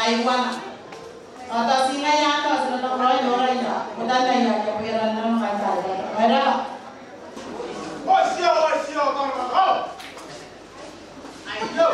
Taiwan. Atau singa yang atau sudah tak roy dorai dah. Udah dah ya yang pengiran nama kata. Ada. Oh siap, oh. Ayo.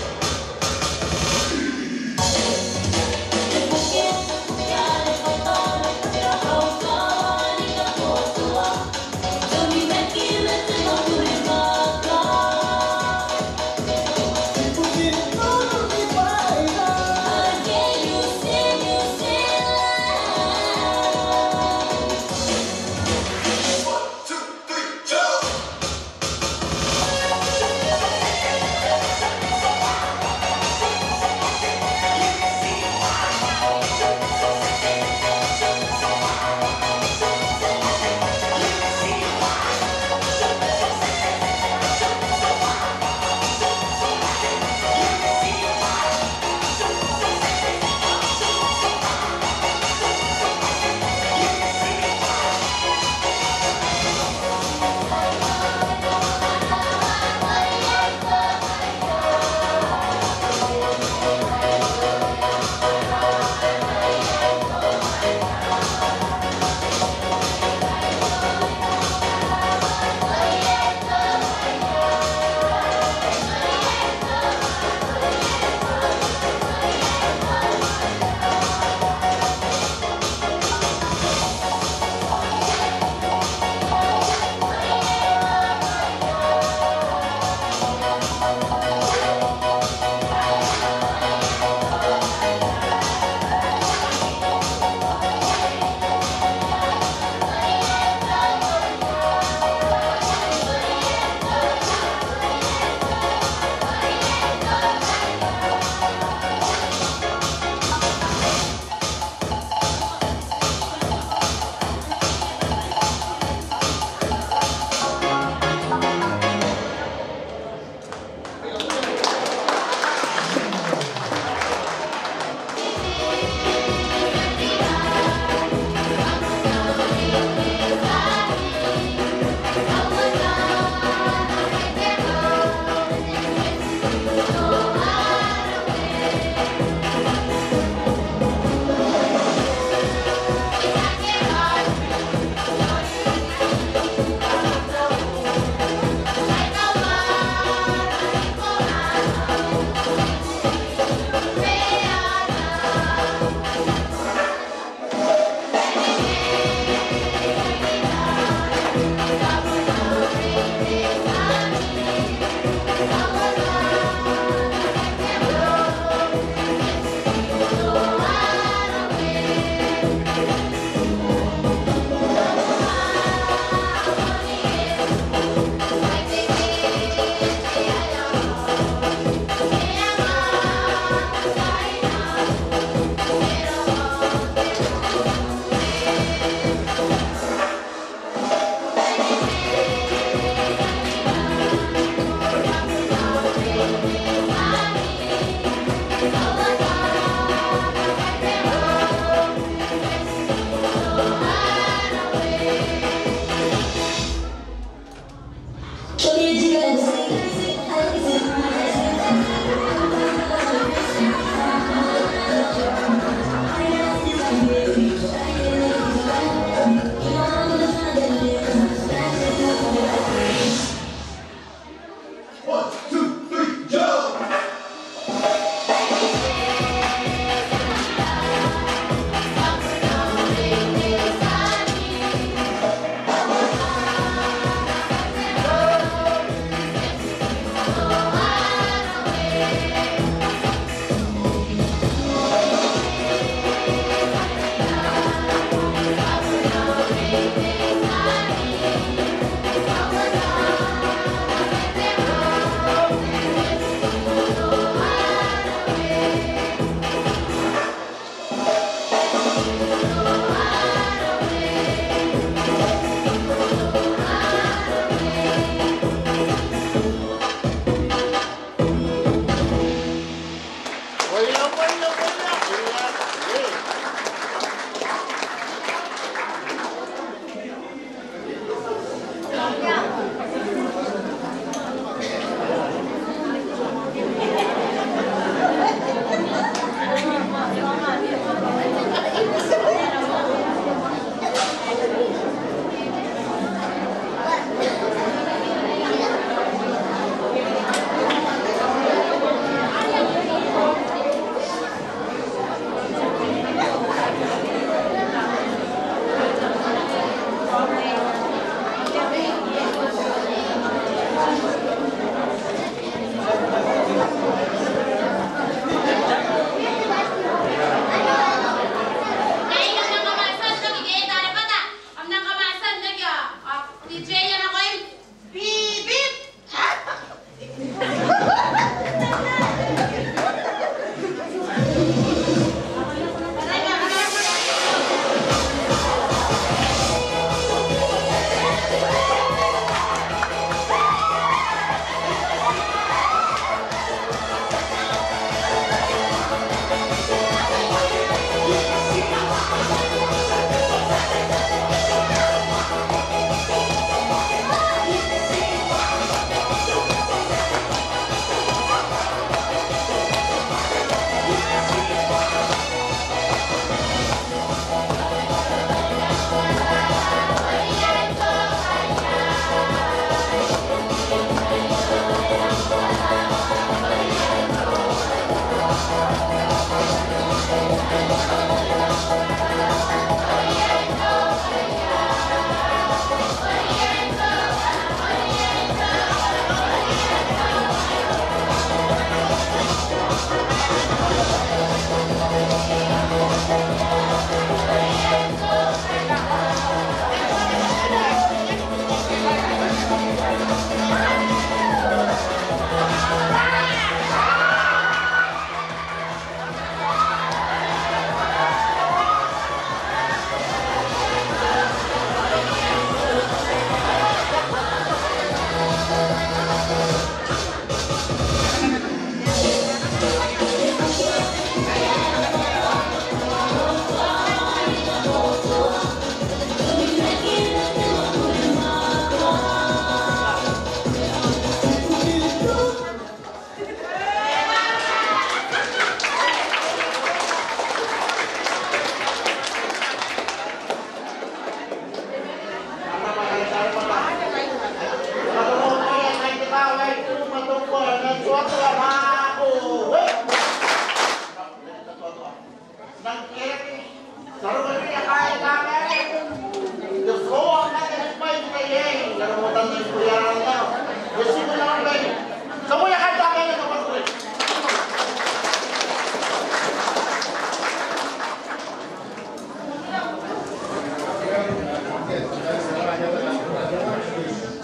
Hãy subscribe cho kênh Ghiền Mì Gõ để không bỏ lỡ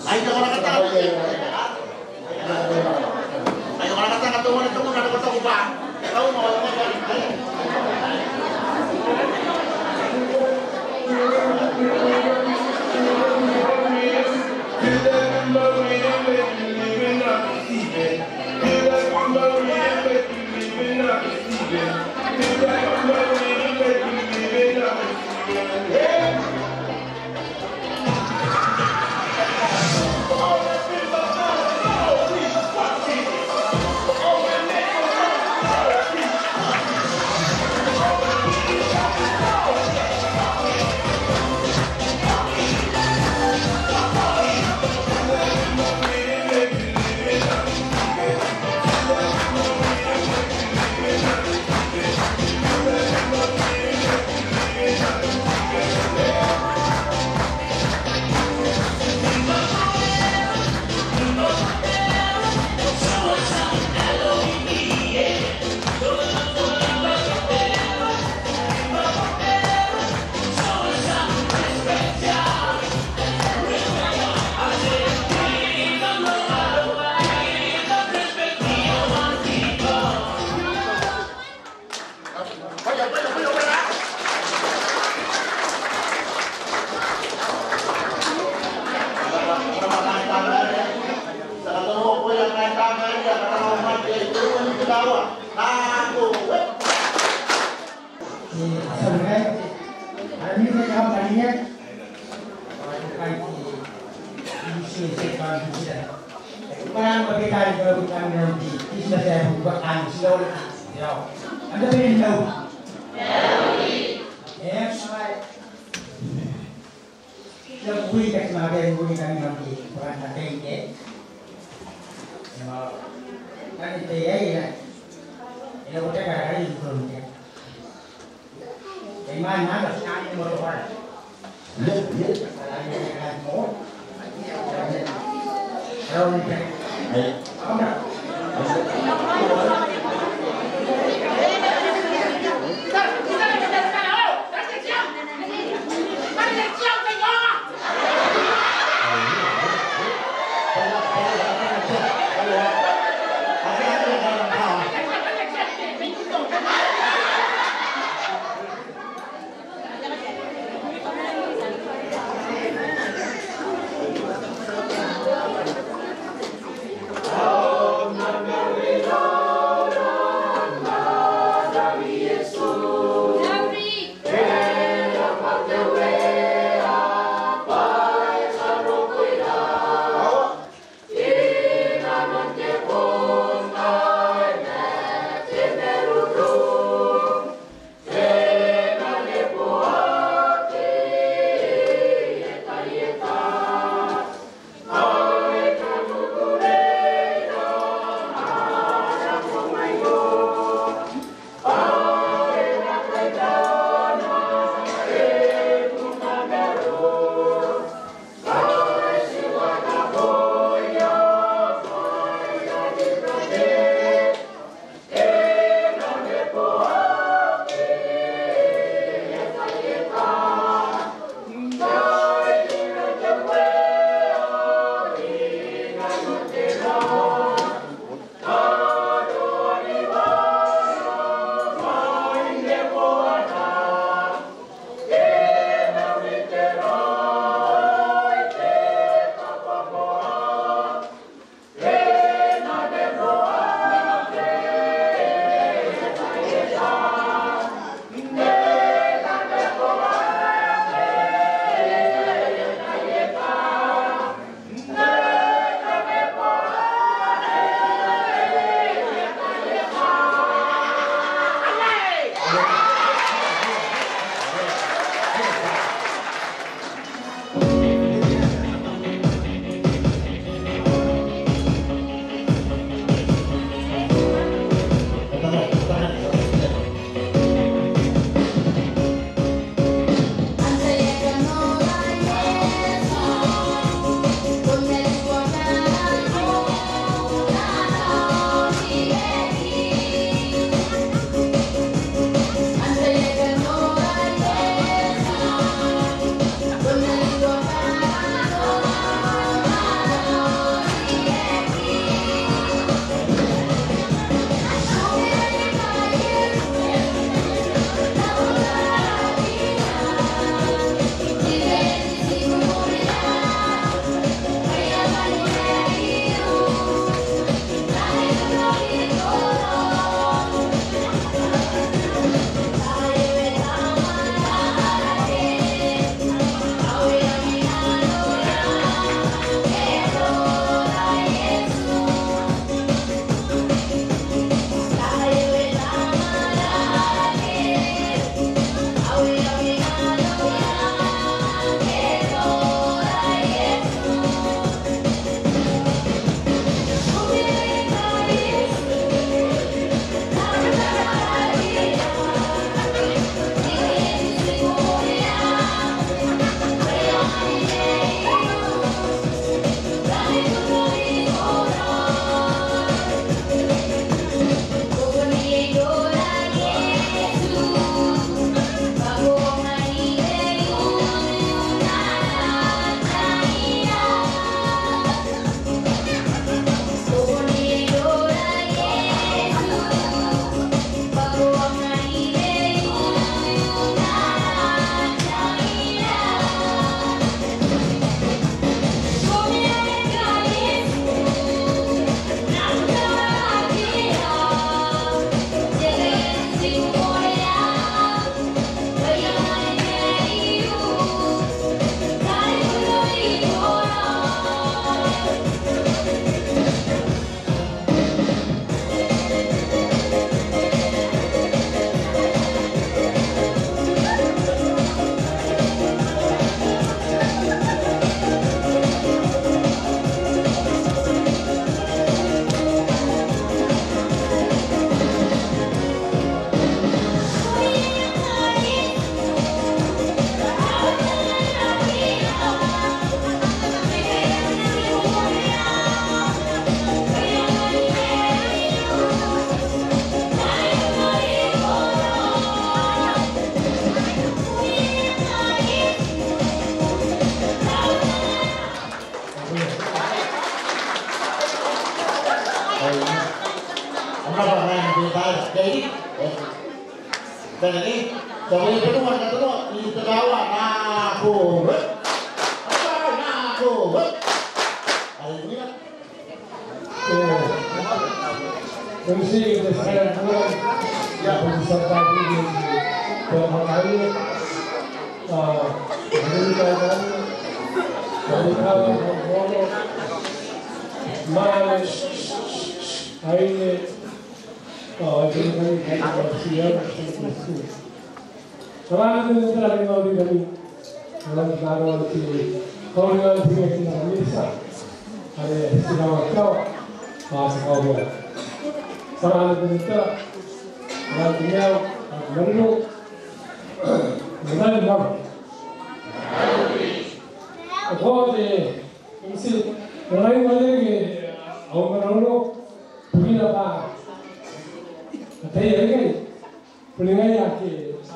Ayo ko nakatanga. Ayo ko nakatanga tungo na tungo na ko ba. Ikaw mo wala mo. Oh Kaya ni, sabi niya katulungan, hindi tagawa, nakuhut. Nakuhut. Ayun niya. Kondisi sekarang pulang, beserta ini bermakna menunjukkan mereka membawa malas hari ini dengan siap seperti itu. Sekarang itu telah dimulai dari dalam baru di komunitas di Indonesia ada istilah kau bahasa kau. Sekarang itu nantinya menurut menurut aku di mesti mulai lagi orang begini apa tapi ya kan pelingan ya ki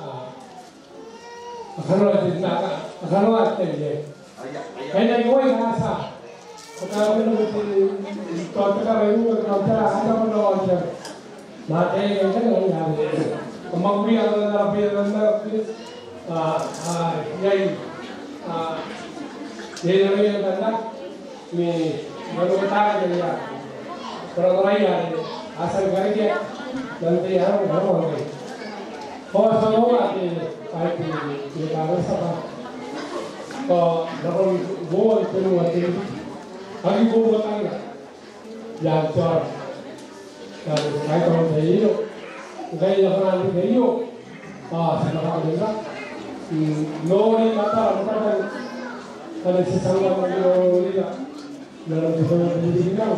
akan ada ya kayaknya gue ngerasa kalau kita itu kalau ada penawaran mata yang kan nggak ada kemampuan antara yang namanya ini baru ketahuan ya orang lain ya asal kerja nanti orang orang oh semua di baik di harus apa kalau gua itu nanti lagi gua tanya yang cor kalau saya tahu dia saya jangan dia sekarang juga nori kata bukan ada sesuatu yang dia dalam sesuatu ini kan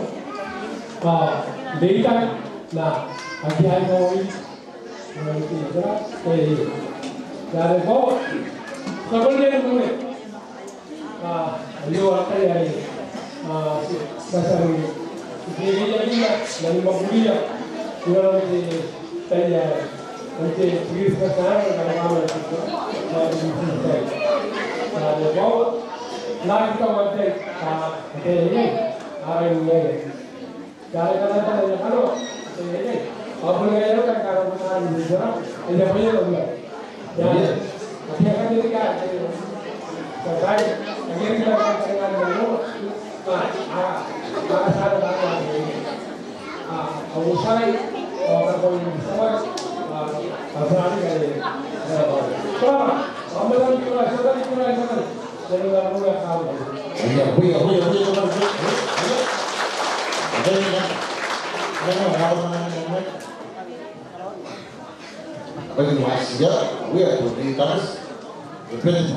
data nah hati-hati kau nanti jelas dari bawah sebenarnya boleh dia apa ya dasar ini jadi dari mobilnya dia nanti saya nanti pergi ke sana kalau kamu itu dari bawah nah kita nanti ini hari ini dari kata-kata kalau ini apa yang kan kalau kita di sana ini punya enggak ya akhirnya jadi kan saya akhirnya kita dengan dulu saya aku saya kalau semua apa kali kalau ambil kita jadi nggak boleh kalah Iya, puya. Bagi wasia, puya tu di tanas, depende.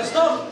Stop!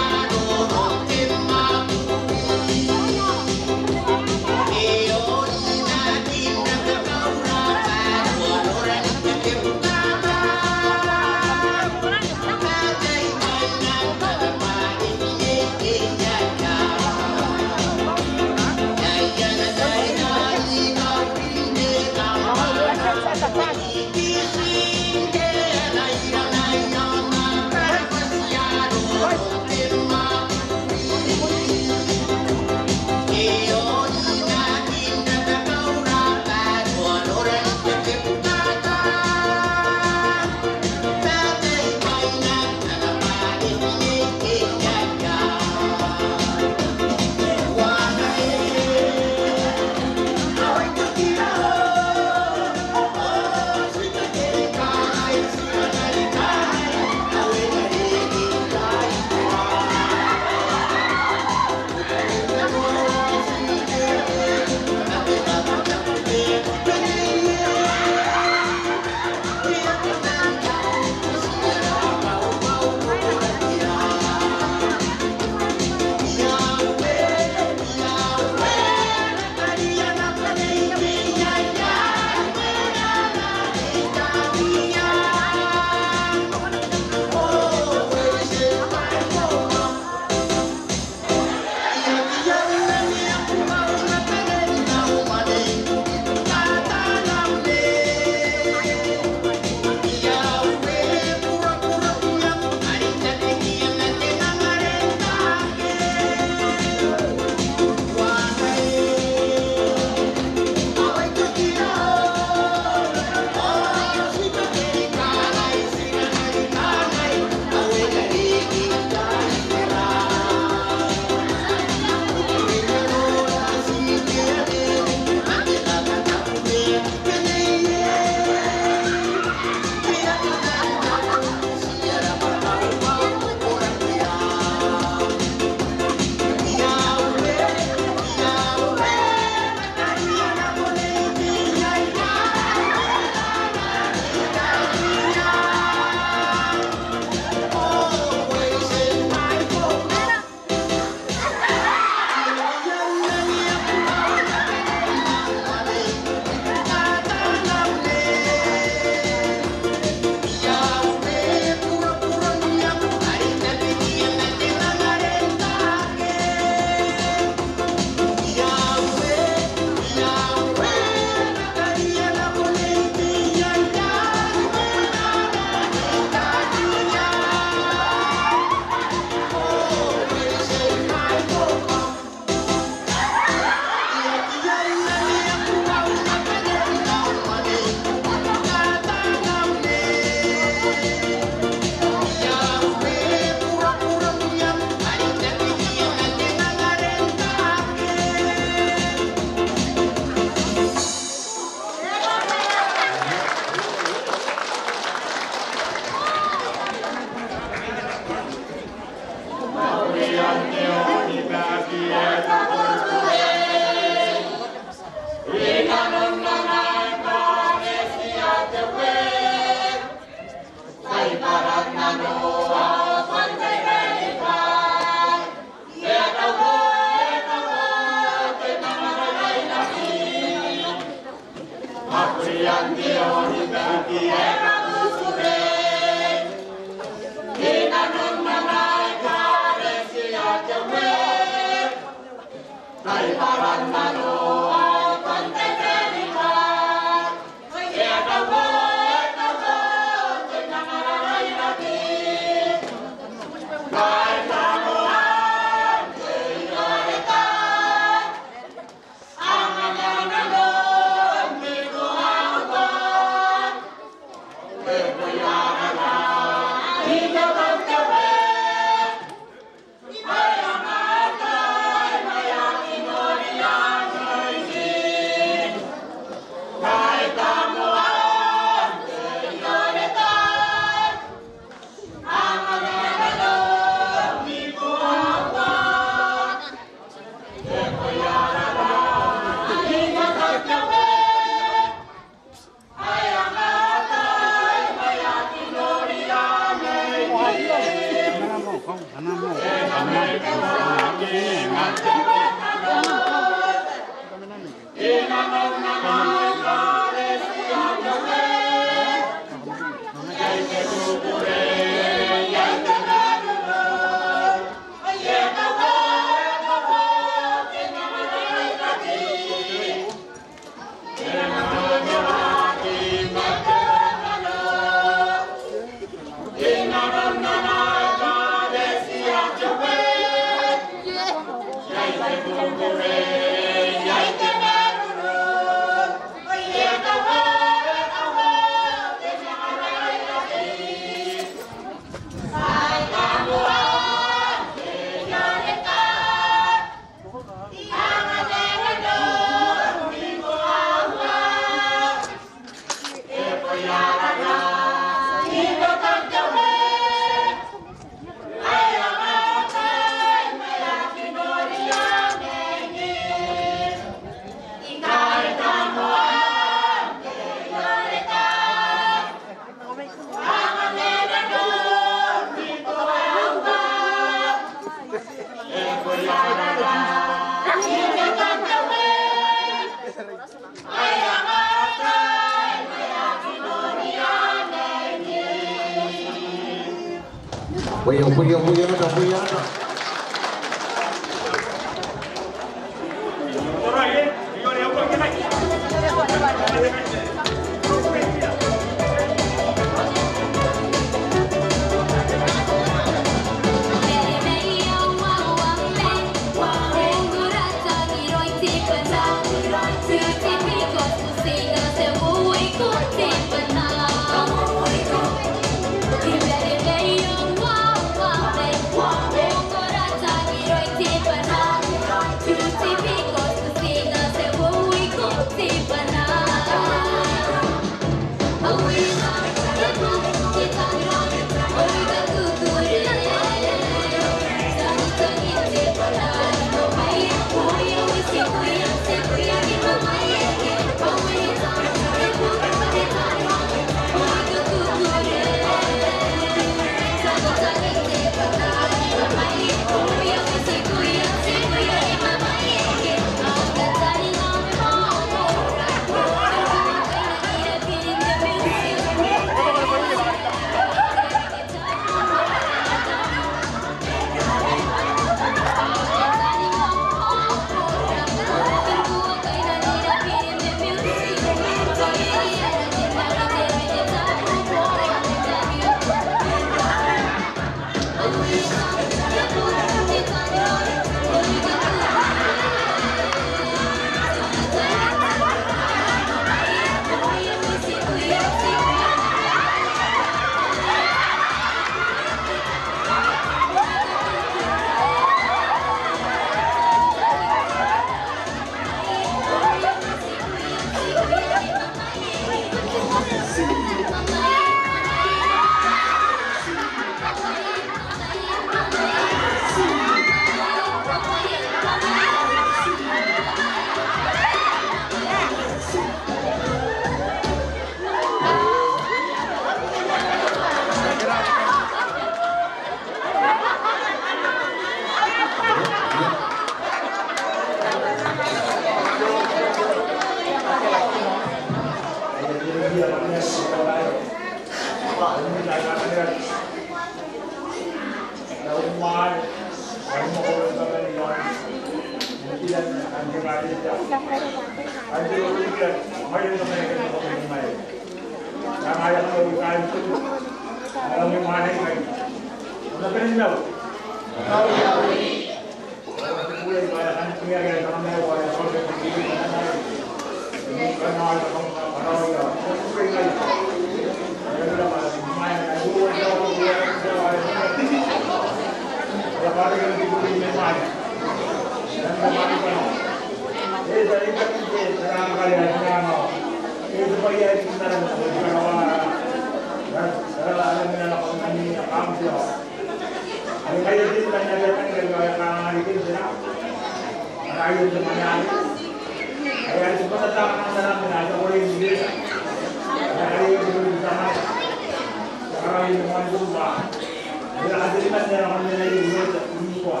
Kayo sa mangyari. Kaya ito matatama ng namin na ako rin hindi. Kaya kayo ito rin sa mga. Kaya yung mga lupa. Kaya nakadiliman niya naman nila yung lupa.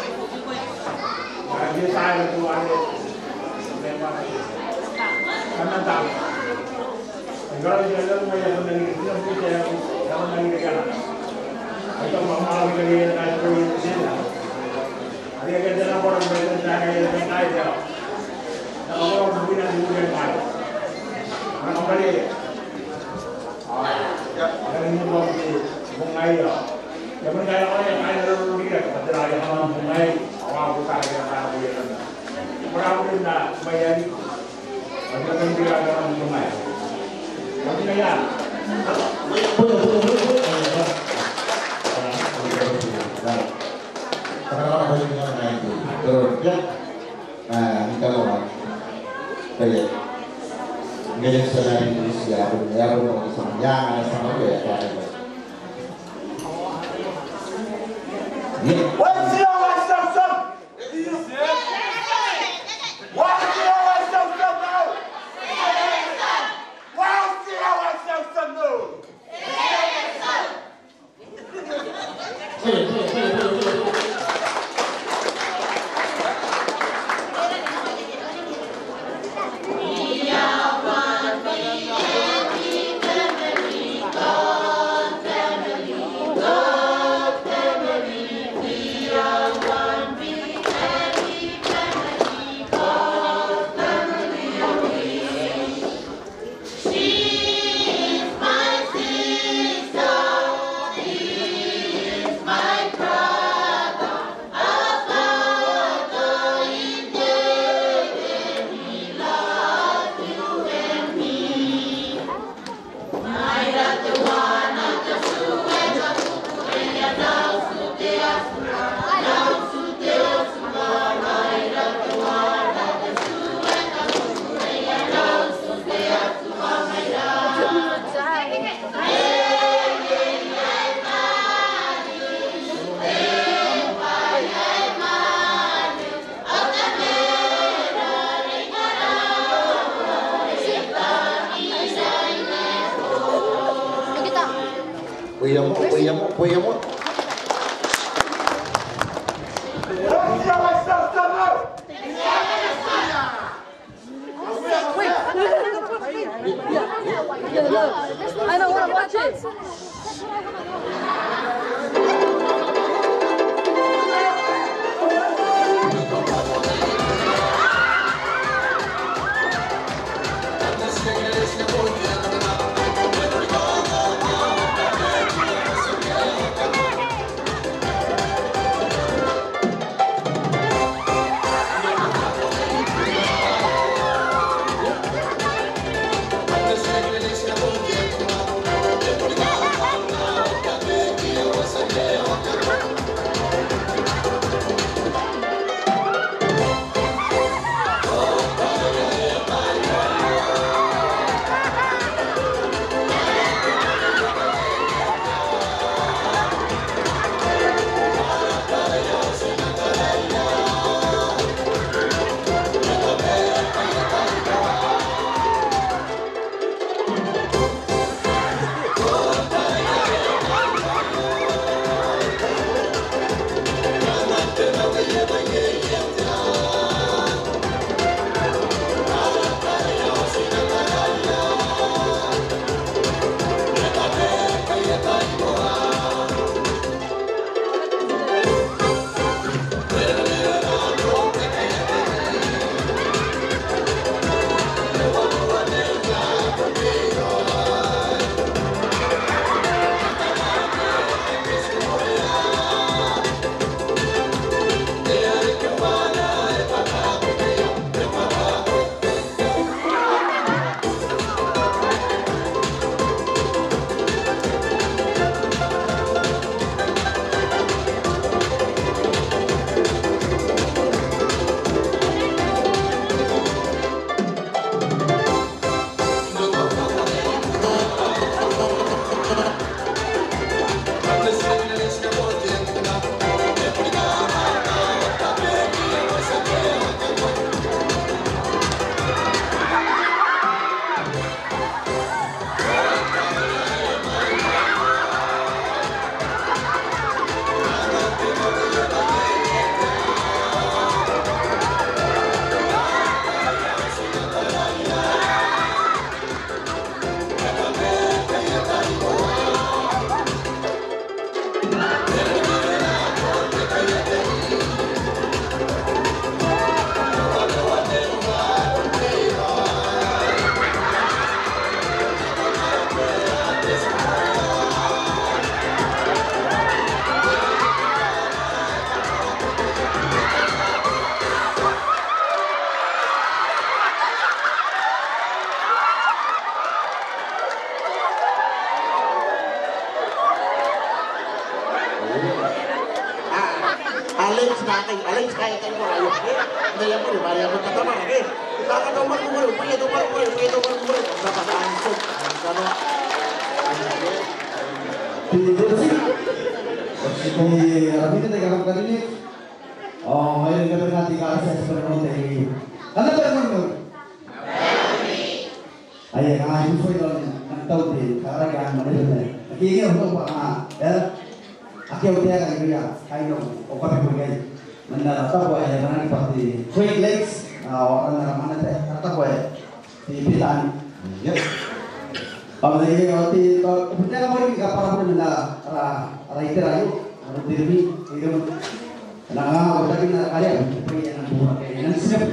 Kaya hindi tayo nagtuwan ito. Kanan tama. Ang gawin niya lang may ako nangigit. Ang puti ako nangigit ka na. Ito mamawag ka rin na ito yung sila. Ang ganda na po ang beto sa kaya ng tayo. Nakawag mo pinag-ulan tayo. Ang kapali. Ang mo po si Bungay. Yaman kaya ko yan, kaya naruruligan. Padraya ka mga Bungay. Awa ko tayo na tayo yan. Marami rin na sumayari. Magandang biraga ng Bungay. Kami na yan. Karena banyak yang naik itu, terus dia, kalau kayak ngajak saya Indonesia, ya udah sama yang sama dia kayak. What's your last son? What's your last son now? What's your last son now? Cuidamos. I don't want to watch it. Alex kayak tengok ayo. Ada yang boleh bayar kata mana ke? Kita akan nomor punya nomor. Dapat langsung. Kalau di Rabi kita tegang kali ini. Oh, ayo kita berhati kasih seperti itu. Anda berapa? Ayah kami itu sudah tahu di cara yang mana ini. Ini untuk apa? Ya. Akhirnya dia kayak kayak obat bergaya. Mendarat apa ya? Mana seperti quick legs. Orang mana teh? Apa ya? Di pitan. Ya. Kalau lagi waktu kemudian kamu ini kapal pun mendarat. Arah itu ayu. Arah diri itu. Nah, kita kena kalian. Pergi yang buat kayak siap.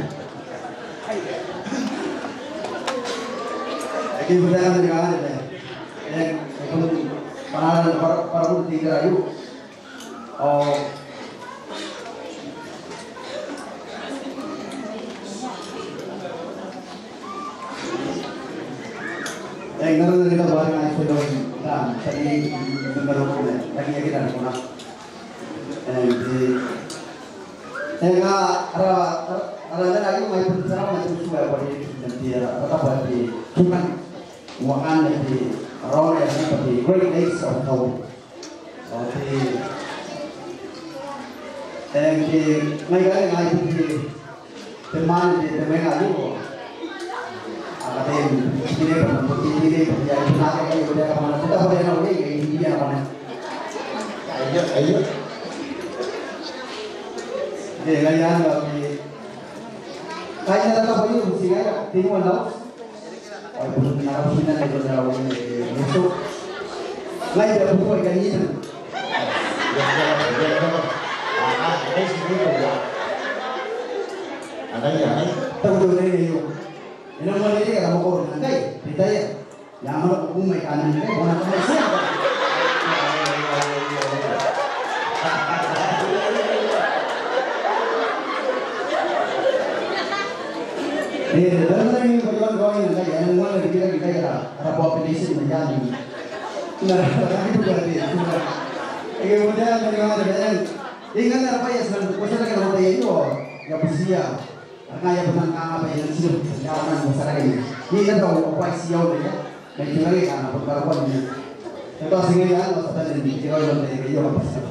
Lagi berjalan di mana deh? Yang panahan para tiga ayu. Oh, yang ngerti kita bareng aja sudah kan tadi dengar lagi kita ada mana? Ada lagi mau berbicara macam supaya bagi nanti apa bagi bukan uangan di orang yang seperti Great Lakes of Kau. Thì mấy cái này thì teman di temen aja ada tem ini ini ya kita kayak udah kemana kita boleh naik kayak ini dia mana ayo deh kalian lagi kayaknya tetap aja mesti kayak tinggal tahu oh belum kenal punya lagi udah masuk lagi ada buku kayak ini ada ya, tahu ini yuk. Ini orang ini kalau mau korban nanti, kita ya, yang mana hukum mereka nanti, bukan apa sih? Ini dalam ini kawan-kawan yang kayak yang mana kita ada populasi menjadi, nah itu berarti. Kemudian bagaimana dengan ingat apa ya sebenarnya masyarakat kalau itu ya besia karena ya benar apa yang sudah jalan masyarakat ini kan tahu apa siau dia dan juga kan perempuan ini itu aslinya ya maksudnya di kira yang dari dia apa sih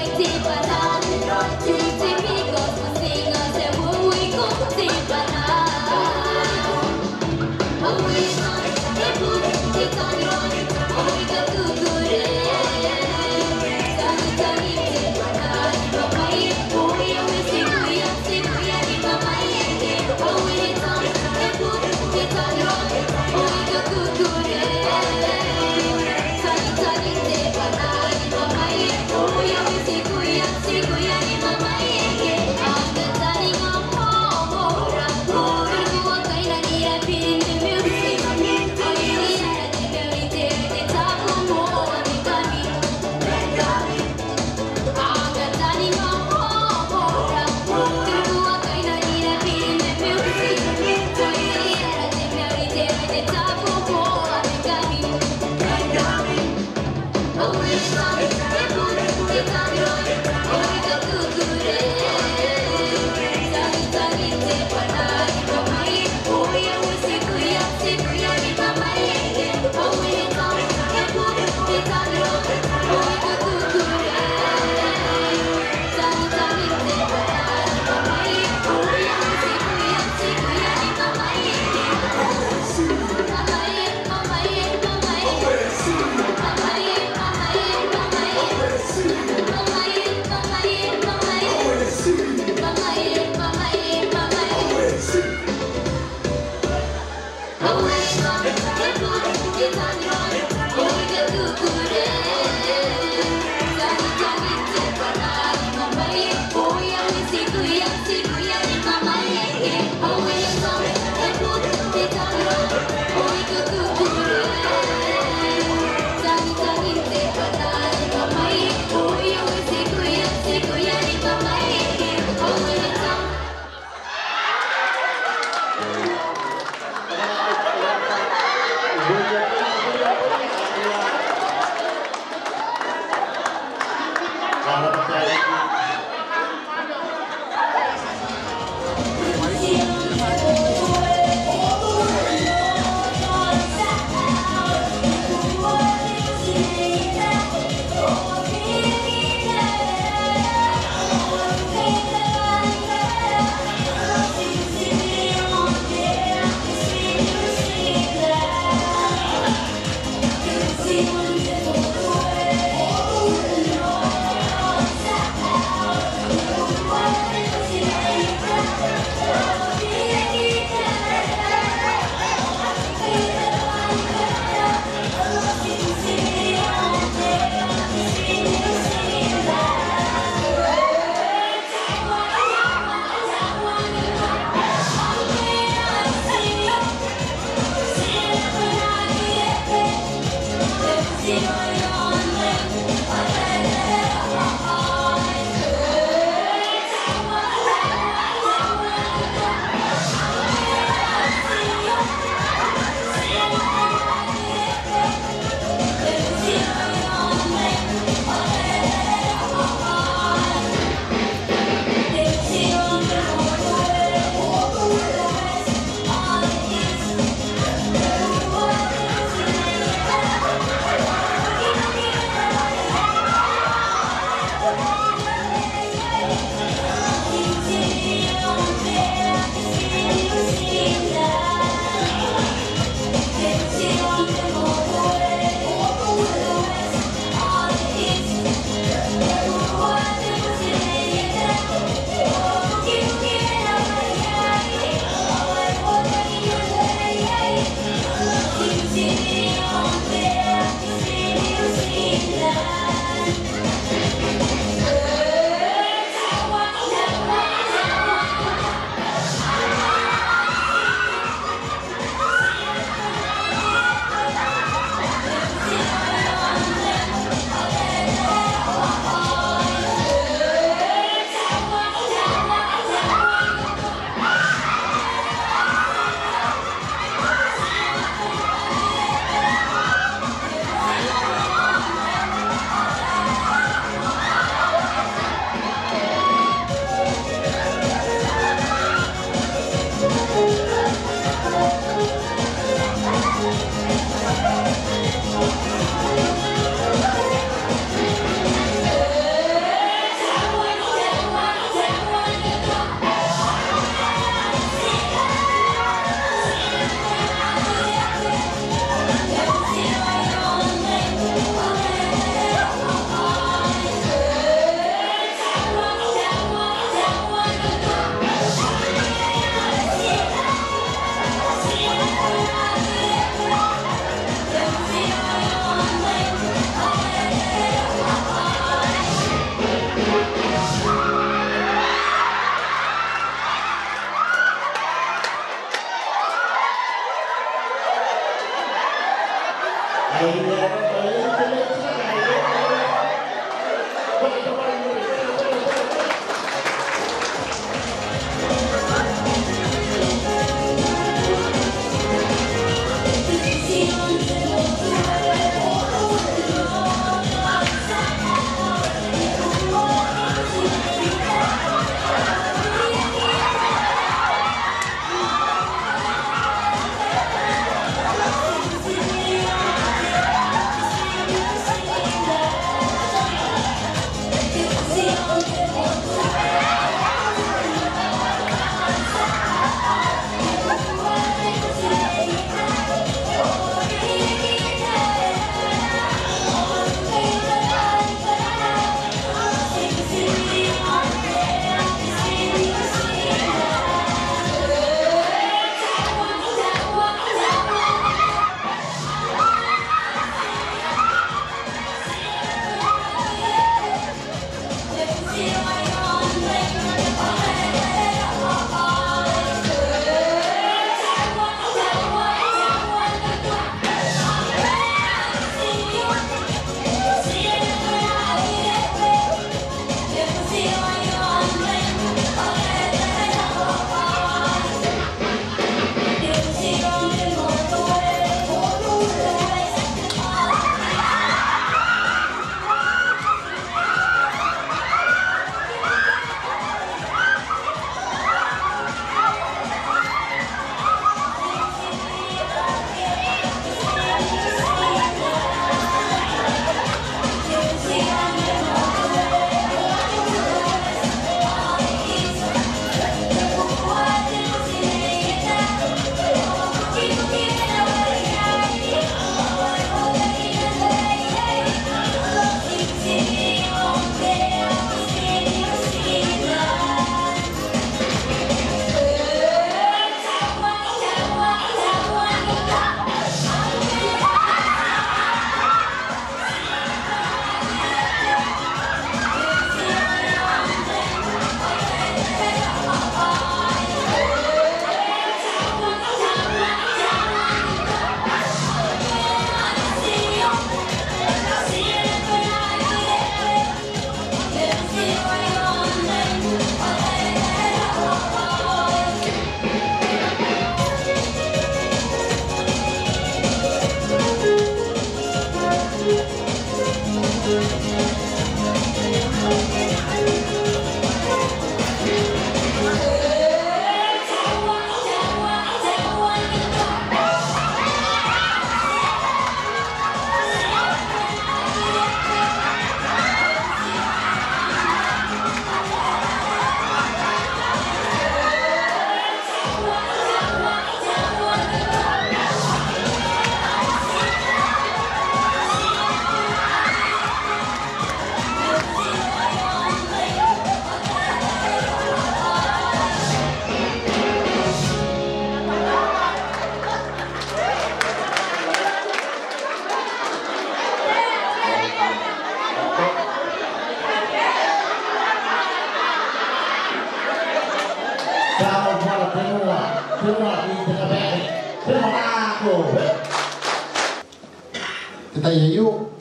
Kita yayu,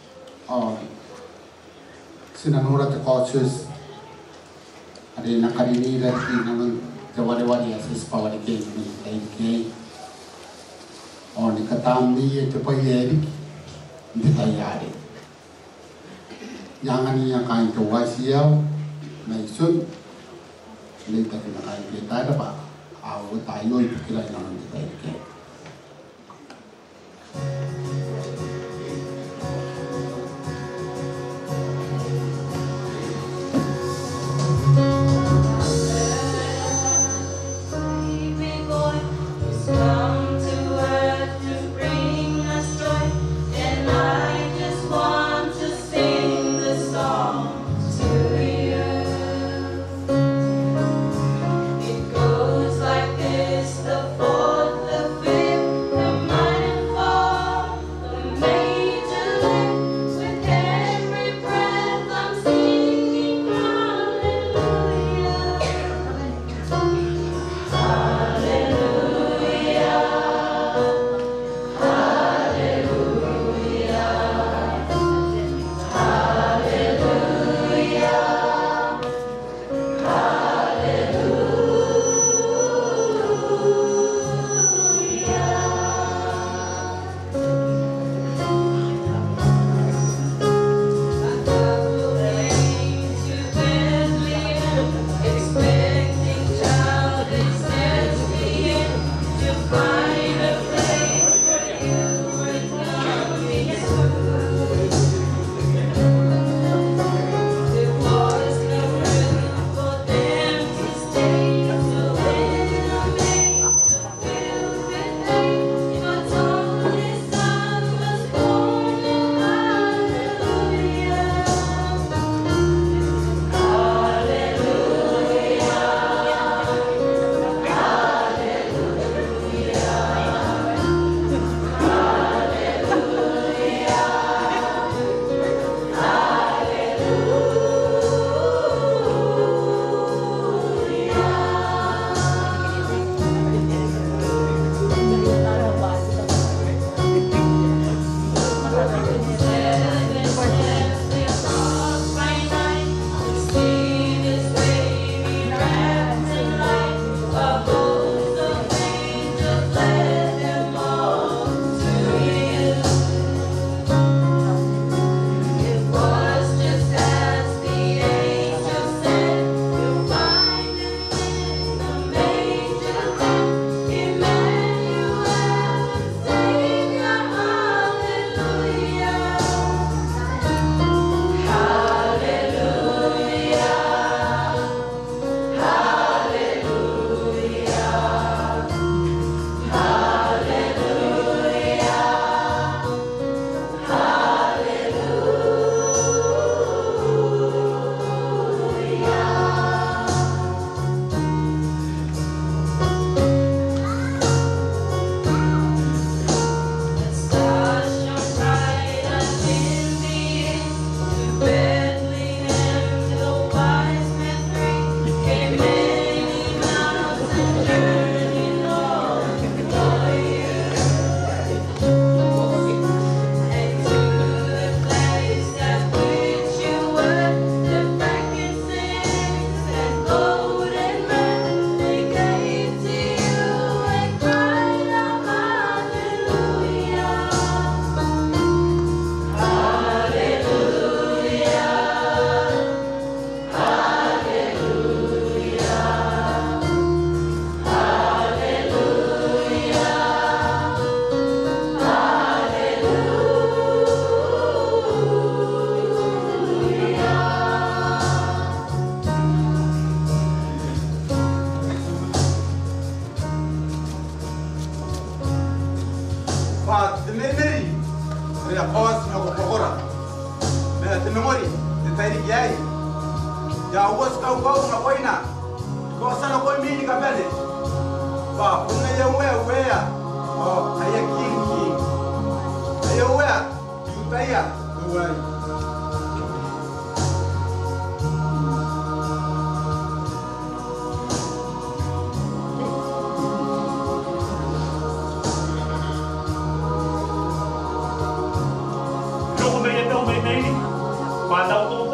sinanura te cautious. Ada nak kali ni lagi namun jawab-jawab asis power game ni lagi. Ni katam ni cepat yeri, ni tayari. Yang ni yang kain tua siau, maisun, ni tak kena kain kita ada pak. Awak tayo itu kira yang ni tayari.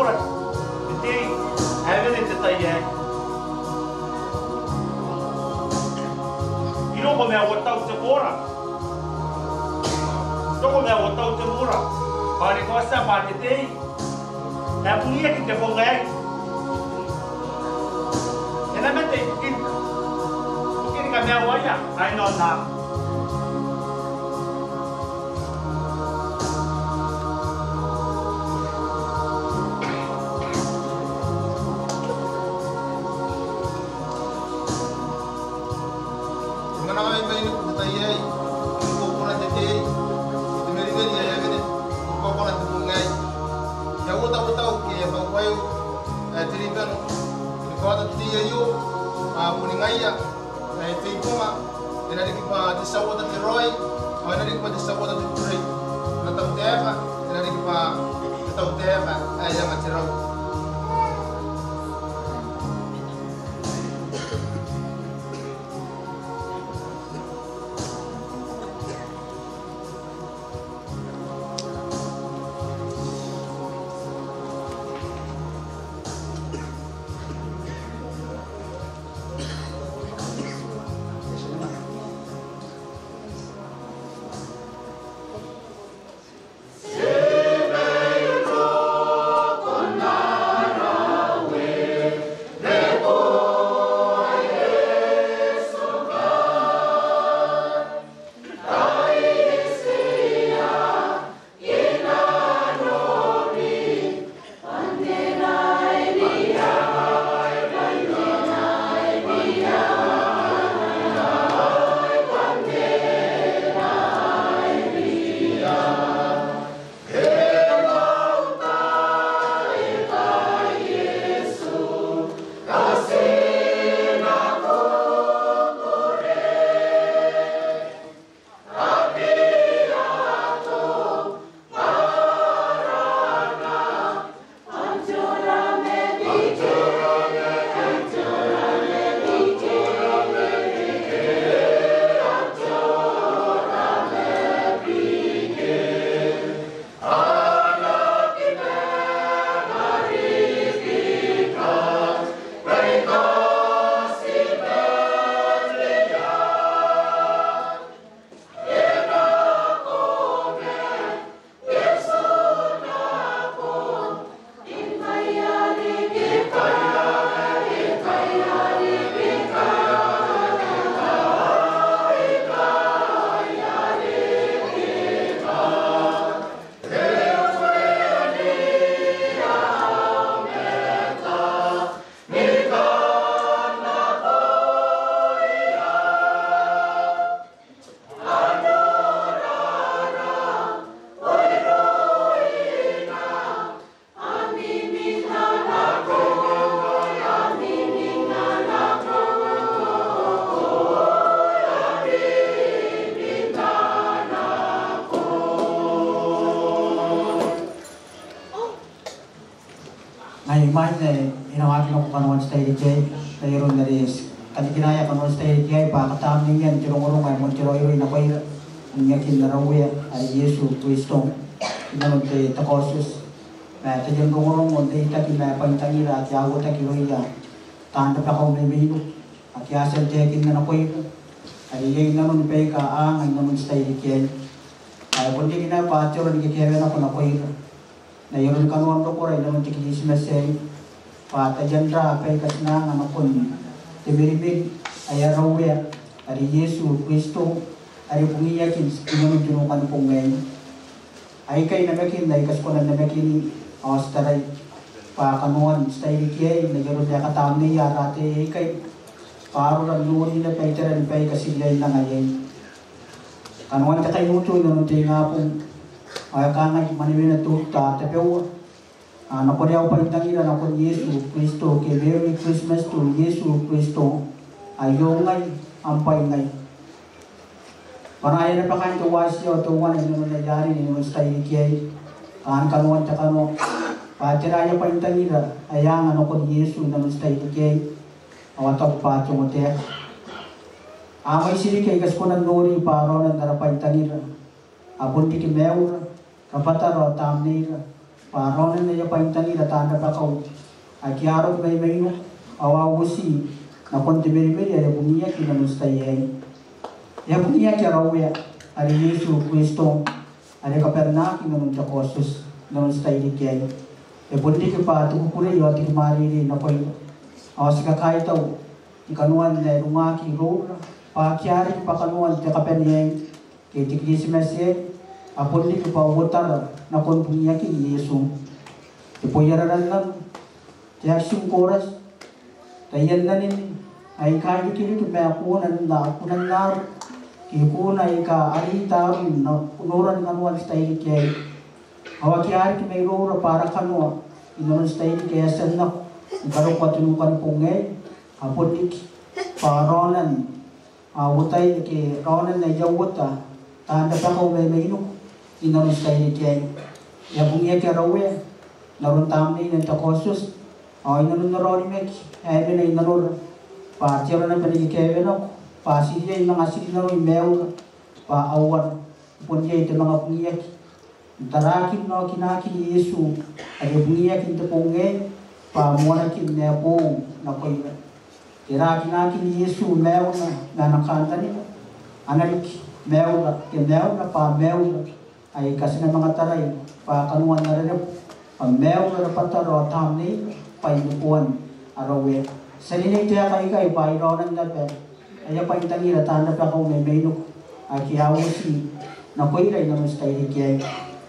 ora. Jadi, ada ni tetai ya. Ino ko me awatau te ora. Toko me awatau te ora. Pare ko sa pa te tei. Na punia ki te pongai. Ena mete kin. Kin ka me awaya. Ai no na. Mai inawakin ako kanuan sa tayo jay tayo dari kanikinaya kanuan sa tayo jay pa kataming yan tirong-urong ay mo tiroy-roy na koy nyakin na rawya ay Yesu Kristo inanon tayo takosus na tayo rong-urong mo tayo takin na pantangira at yago takiroy ya tanda pa kong may mino at yasal jayakin na koy ay yung naman pay ka ang ay naman sa tayo jay ay kundi kinapatyo rin kikiyawan ako na koy na yun kanuan ko rin naman tikis mesay patajan ra pay kasna nga nakon tibiribig ay arawe ari Yesu Kristo ari pungiyakin kinunod junukan pong ngayon ay kay namakin na ikas ko na namakin awastaray pa kanuan style kiyay na yun na katamni yarate kay paro lang luwan nila pay taran pay kasilay na ngayon kanuan ka kayo muto naman tayo nga pong ay kangay maniwin na tuta tapewa nakuliaw pa rin tangila nakon Yesu Kristo kay Merry Christmas to Yesu Kristo ayongay ampay ngay panaya na pa kayo tuwasyo tuwan ay naman nagyari ni naman sa tayo kiyay kanuan ta kano patiraya pa rin tangila ayang nakon Yesu naman sa tayo kiyay awatag patyo mo tek amay sili kay kasko ng nori paro ng darapay tangila abon di kimewra kapataro tamnira Paronan na paintani na tanda pa kau. Akiaro may no awawusi na kontimeri ya bunia kina mustayai. Ya bunia charawya ari Yesu Kristo ari kaperna kina muntakosus na mustayai kiyai. E bundi ke pa tu kure yo ti mari na poi. Awas ka kai tau ikanuan na rumah ki ro pa kiari pa kanuan te kapeniai ke ti Krismase apun ni ke pa wotar na kon bunia ki Yesu. Te poyararan lang tiyak sing koras tayan na nin ay kaya kini tu may akunan na kikuna ay ka alitarin na unuran kanuan style kaya awaki ki may rora para kanua inuran style kaya sana karo patinukan pungay apodik paronan awutay ki ronan na jawuta tanda pa ko may inu inuran style kaya yabungya kaya rawe narun tamni ng takosus inanun na rin mek ay na inanun pa tiyara na panigikewe no pa siya yung mga sili na rin mew pa awan punya itu mga pungiyak tarakin no kinaki Yesu ay pungiyak into punge pa muanakin na po na koy tirakin nakin Yesu mew na nakanta nito analik mew na pa mew ay kasi na mga taray pa kanuan na rin mew na pataro tamni painupuan arawe salini tiya kai paironan na pe aya paintangi ratan na pa ko may menu akiawsi na koira ina mustay kiyai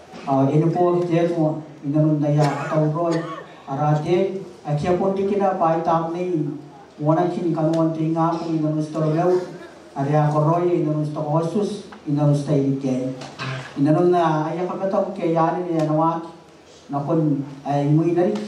inupo tiya mo inanun na ya tawroy arate akia pondi kina pai tamni wana kini kanuan tinga ko inanun storolew area koroy inanun stokosus inanun stay kiyai inanun na aya kapataw kiyani ni anawaki na kon ay muy nari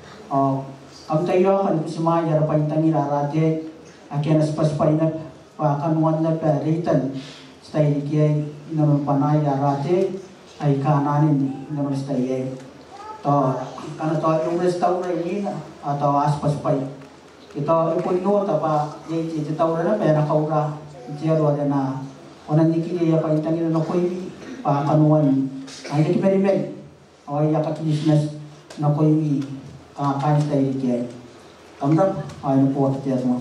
ang tayo kan kusimaya ra paintangi rarate akia nas paspainat pa kanuan na peritan style kiyai inaman panay rarate ay kananin inaman style to kana to yung restaurant ini atau aspaspay ito ipunno ta pa di tawra na pera kaura jero ada na onan nikili ya paintangi na koy pa kanuan ay kiperimel o ya business na koy kain style kiyai kamrap ay po tiya mo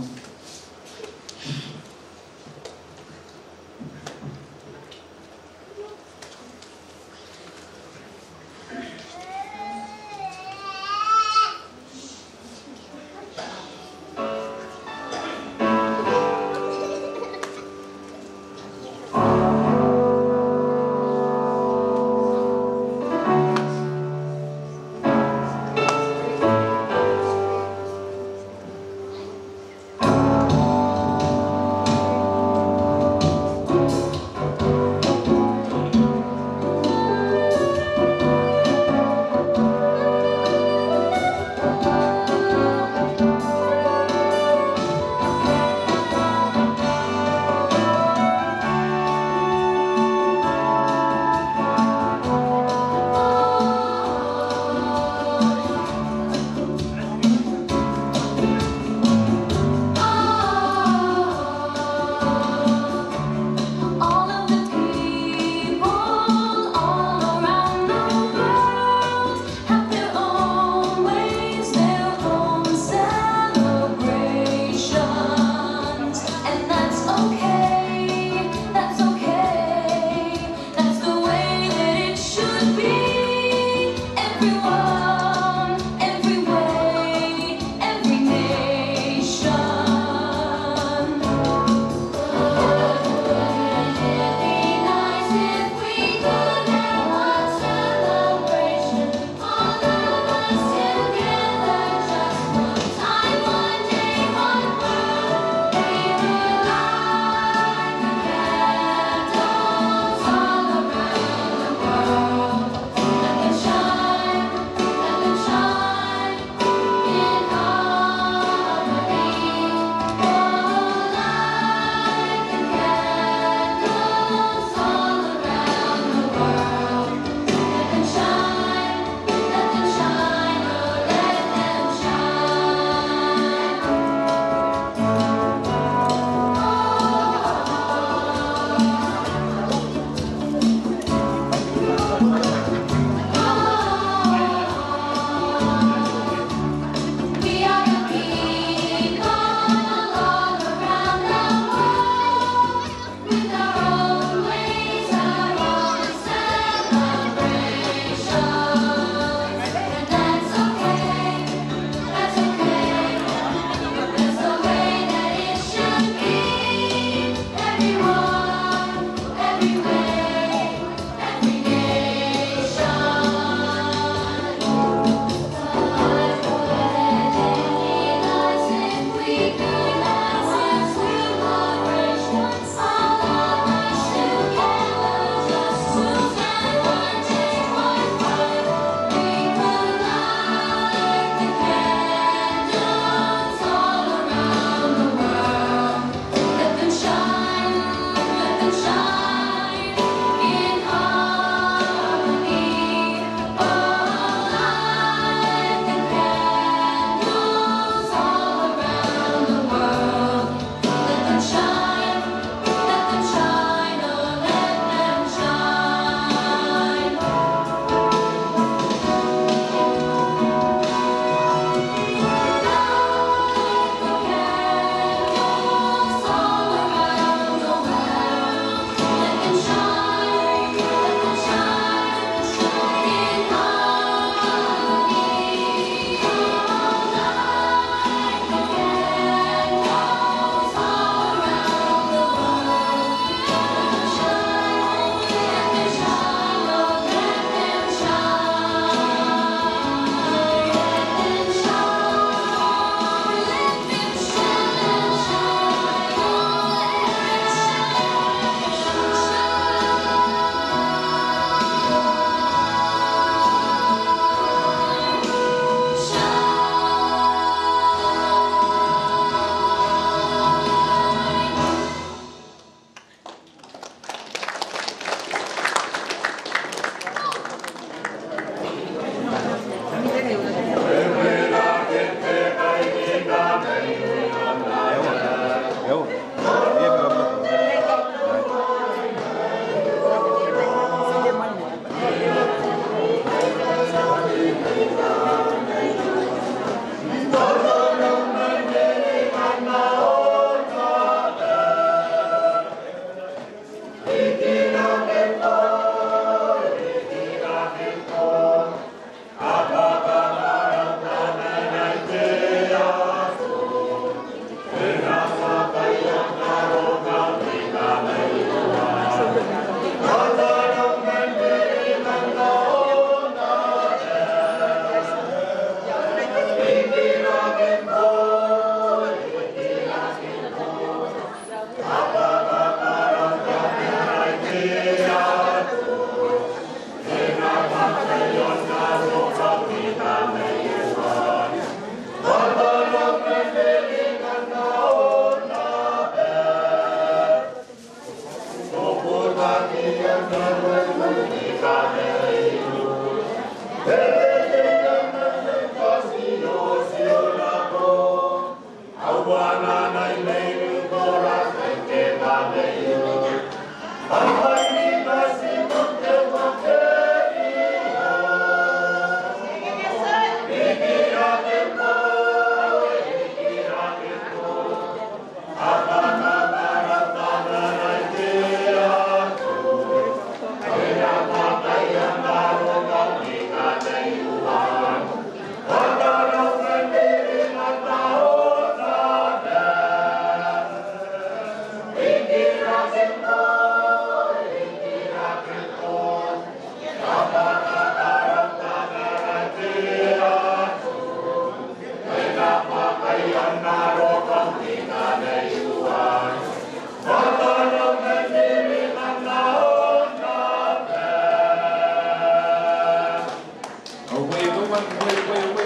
Away,